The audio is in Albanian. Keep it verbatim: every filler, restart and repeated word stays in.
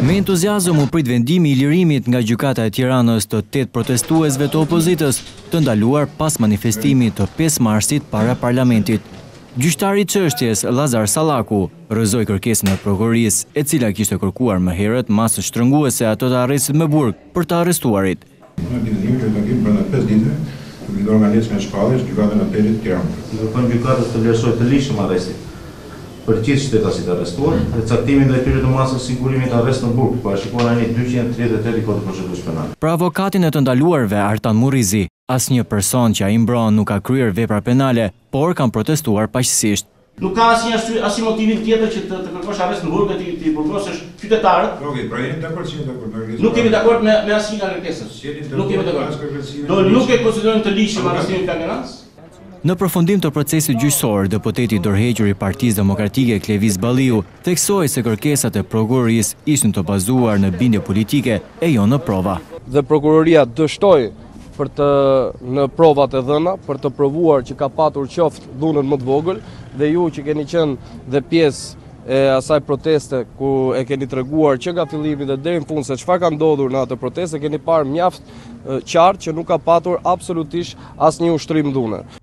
Me entuziazëm u prit vendimi i lirimit nga gjykata e Tiranës të tetë protestuesve të opozitës, të ndaluar pas manifestimit të pesë marsit para parlamentit. Gjyqtari i çështjes Llazar Sallaku rrëzoi kërkesën e prokurorisë, e cila kishte kërkuar më herët masë shtrënguese ato të arrestit me burg për të arrestuarit. Në ditëllim që takim brenda pesë ditëve, të vidor organizme shpallësh gjykatën e apelit Tiranë. Ndërkohë gjykata të vlerësoi të lishëm arrestin për gjithë shtetasit arrestuar dhe caktimin dhe tyre të masës sigurimit arrest në burg, parashikohen ani dyqind e tridhjetë e tetë i Kodit Procedurës Penale. Për avokatin e të ndaluarve Artan Murrizi, asnjë person që ai mbron nuk ka kryer vepra penale, por kanë protestuar paqësisht. Nuk ka asnjë arsye, asnjë motivi tjetër që të, të kërkosh arrest në burg dhe të burgosësh qytetarët. Okej, pra jeni dakord si jeni dakord? Nuk jemi dakord me me asnjë nga kërkesat. Nuk jemi dakord. Do nuk e konsiderojmë të lishëm arrestimin e flagrants. Në përfundim të procesit gjyqësor, deputeti dorëhequr i Partisë Demokratike Klevis Balliu theksoi se kërkesat e prokurorisë ishin të bazuar në bindje politike e jo në prova. Dhe prokuroria dështoi për të në provat e dhëna për të provuar që ka patur qoftë dhunën më të vogël dhe ju që keni qenë dhe pjesë e asaj proteste ku e keni treguar që nga fillimi dhe deri në fund se çfarë ka ndodhur në atë protestë, keni parë mjaft qartë që nuk ka patur absolutisht asnjë ushtrim dhune.